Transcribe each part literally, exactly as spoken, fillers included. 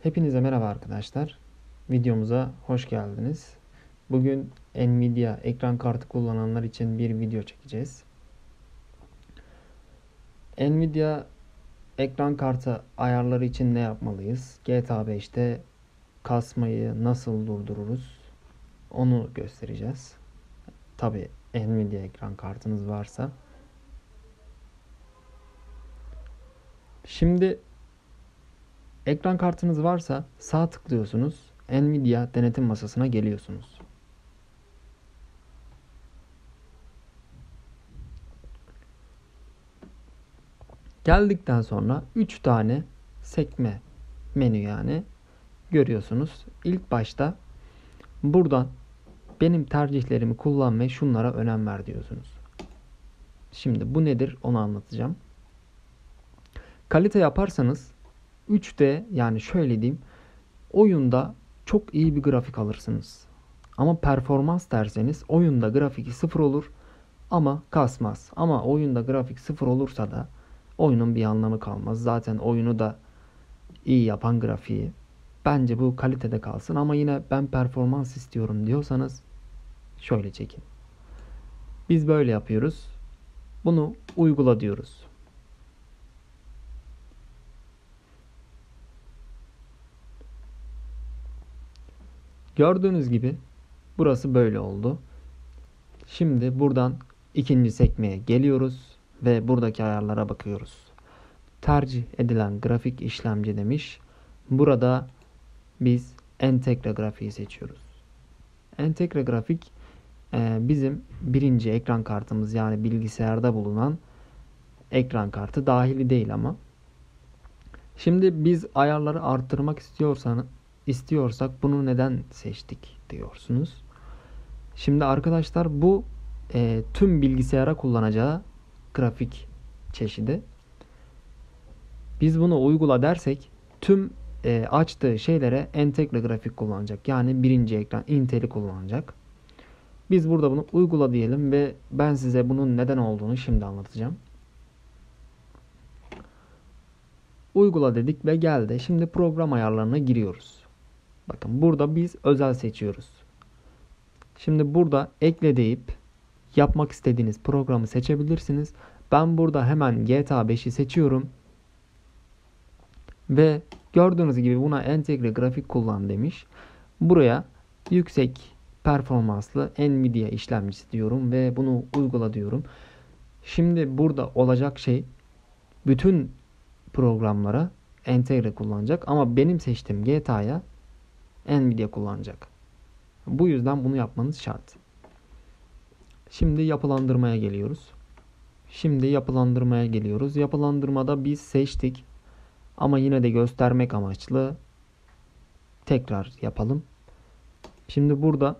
Hepinize merhaba arkadaşlar. Videomuza hoş geldiniz. Bugün Nvidia ekran kartı kullananlar için bir video çekeceğiz. Nvidia ekran kartı ayarları için ne yapmalıyız? G T A beşte kasmayı nasıl durdururuz? Onu göstereceğiz. Tabi Nvidia ekran kartınız varsa. Şimdi ekran kartınız varsa sağ tıklıyorsunuz. Nvidia denetim masasına geliyorsunuz. Geldikten sonra üç tane sekme menü yani görüyorsunuz. İlk başta buradan benim tercihlerimi kullan ve şunlara önem ver diyorsunuz. Şimdi bu nedir onu anlatacağım. Kalite yaparsanız üç D yani şöyle diyeyim, oyunda çok iyi bir grafik alırsınız. Ama performans derseniz oyunda grafik sıfır olur ama kasmaz. Ama oyunda grafik sıfır olursa da oyunun bir anlamı kalmaz. Zaten oyunu da iyi yapan grafiği. Bence bu kalitede kalsın ama yine ben performans istiyorum diyorsanız şöyle çekin. Biz böyle yapıyoruz. Bunu uygula diyoruz. Gördüğünüz gibi burası böyle oldu. Şimdi buradan ikinci sekmeye geliyoruz ve buradaki ayarlara bakıyoruz. Tercih edilen grafik işlemci demiş. Burada biz entegre grafiği seçiyoruz. Entegre grafik bizim birinci ekran kartımız yani bilgisayarda bulunan ekran kartı dahili değil ama. Şimdi biz ayarları arttırmak istiyorsan, istiyorsak bunu neden seçtik diyorsunuz. Şimdi arkadaşlar bu e, tüm bilgisayara kullanacağı grafik çeşidi. Biz bunu uygula dersek tüm e, açtığı şeylere entegre grafik kullanacak. Yani birinci ekran Intel'i kullanacak. Biz burada bunu uygula diyelim ve ben size bunun neden olduğunu şimdi anlatacağım. Uygula dedik ve geldi. Şimdi program ayarlarına giriyoruz. Bakın burada biz özel seçiyoruz. Şimdi burada ekle deyip yapmak istediğiniz programı seçebilirsiniz. Ben burada hemen G T A beşi seçiyorum. Ve gördüğünüz gibi buna entegre grafik kullan demiş. Buraya yüksek performanslı Nvidia işlemcisi diyorum ve bunu uygula diyorum. Şimdi burada olacak şey bütün programlara entegre kullanacak ama benim seçtiğim G T A'ya Nvidia kullanacak. Bu yüzden bunu yapmanız şart. Şimdi yapılandırmaya geliyoruz. Şimdi yapılandırmaya geliyoruz. Yapılandırmada biz seçtik. Ama yine de göstermek amaçlı tekrar yapalım. Şimdi burada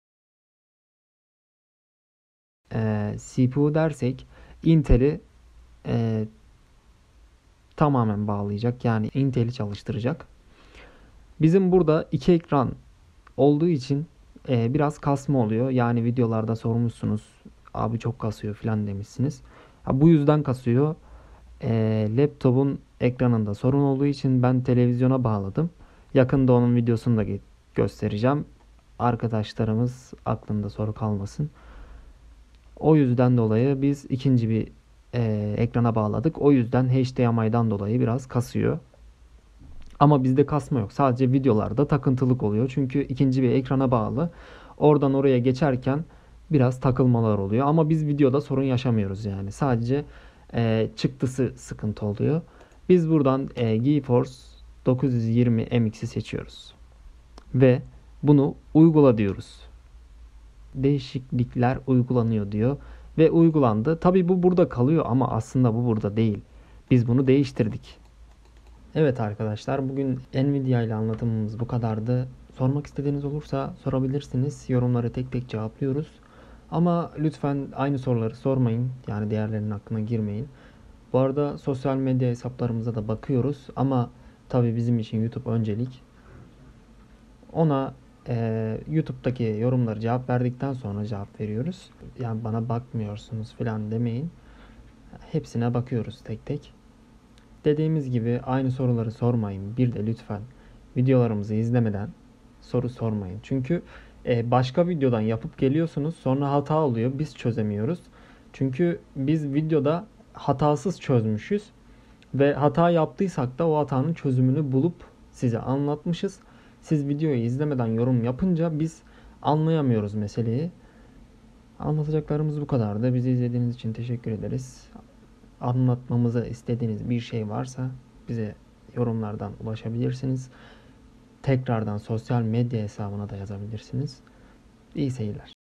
e, C P U dersek Intel'i e, tamamen bağlayacak. Yani Intel'i çalıştıracak. Bizim burada iki ekran olduğu için e, biraz kasma oluyor. Yani videolarda sormuşsunuz. Abi çok kasıyor falan demişsiniz. Ha, bu yüzden kasıyor. E, laptopun ekranında sorun olduğu için ben televizyona bağladım. Yakında onun videosunu da göstereceğim. Arkadaşlarımız aklında soru kalmasın. O yüzden dolayı biz ikinci bir e, ekrana bağladık. O yüzden H D M I'den dolayı biraz kasıyor. Ama bizde kasma yok. Sadece videolarda takıntılık oluyor. Çünkü ikinci bir ekrana bağlı. Oradan oraya geçerken biraz takılmalar oluyor. Ama biz videoda sorun yaşamıyoruz yani. Sadece e, çıktısı sıkıntı oluyor. Biz buradan e, GeForce dokuz yüz yirmi M X'i seçiyoruz. Ve bunu uygula diyoruz. Değişiklikler uygulanıyor diyor. Ve uygulandı. Tabi bu burada kalıyor ama aslında bu burada değil. Biz bunu değiştirdik. Evet arkadaşlar, bugün Nvidia ile anlatımımız bu kadardı. Sormak istediğiniz olursa sorabilirsiniz. Yorumları tek tek cevaplıyoruz. Ama lütfen aynı soruları sormayın. Yani diğerlerinin hakkına girmeyin. Bu arada sosyal medya hesaplarımıza da bakıyoruz. Ama tabii bizim için YouTube öncelik. Ona e, YouTube'daki yorumları cevap verdikten sonra cevap veriyoruz. Yani bana bakmıyorsunuz falan demeyin. Hepsine bakıyoruz tek tek. Dediğimiz gibi aynı soruları sormayın. Bir de lütfen videolarımızı izlemeden soru sormayın. Çünkü e, başka videodan yapıp geliyorsunuz, sonra hata oluyor, biz çözemiyoruz. Çünkü biz videoda hatasız çözmüşüz ve hata yaptıysak da o hatanın çözümünü bulup size anlatmışız. Siz videoyu izlemeden yorum yapınca biz anlayamıyoruz meseleyi. Anlatacaklarımız bu kadardı. Bizi izlediğiniz için teşekkür ederiz. Anlatmamızı istediğiniz bir şey varsa bize yorumlardan ulaşabilirsiniz. Tekrardan sosyal medya hesabına da yazabilirsiniz. İyi seyirler.